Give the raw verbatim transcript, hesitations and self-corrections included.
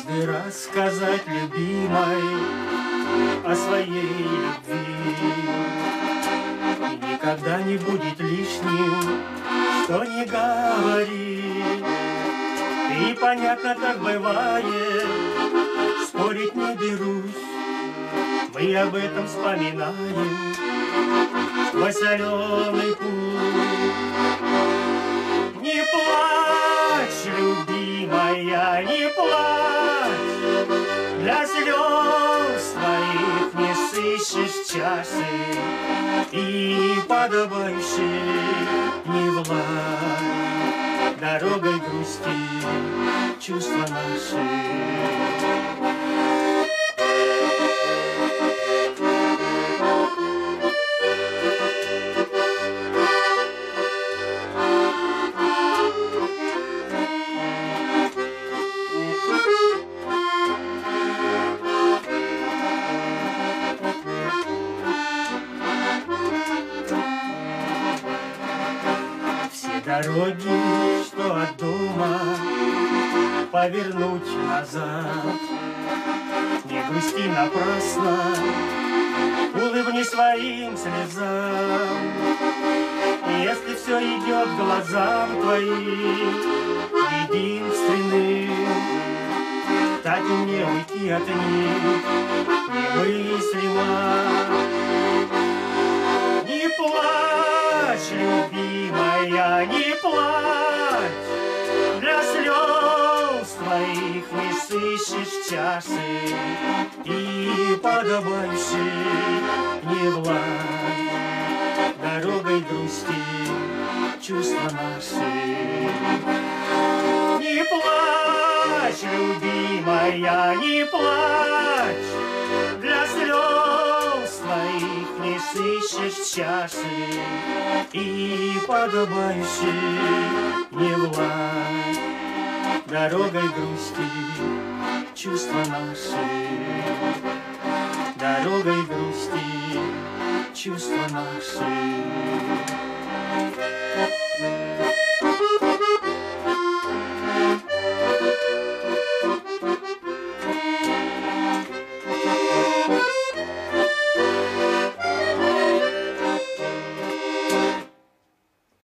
каждый раз сказать любимой о своей любви. И никогда не будет лишним, что не говори. И понятно, так бывает, спорить не берусь. Мы об этом вспоминаем сквозь соленый путь. Не плачь, любимая, не плачь, для слез твоих не сыщешь часы, и подобающий не власть дорогой грусти чувства наши. Дороги, что от дома повернуть назад. Не грусти напрасно, улыбнись своим слезам. Если все идет глазам твоим единственным, так и мне уйти от них немыслимо. Не плачь, любимая, не плачь, для слез твоих не сыщешь часы, и подобающий не власть дорогой грусти чувства наши. Не плачь, любимая, не плачь, для слез твоих не сыщешь часы, и подобающий не власть дорогой грусти чувства наши. Дорогой грусти чувства наши.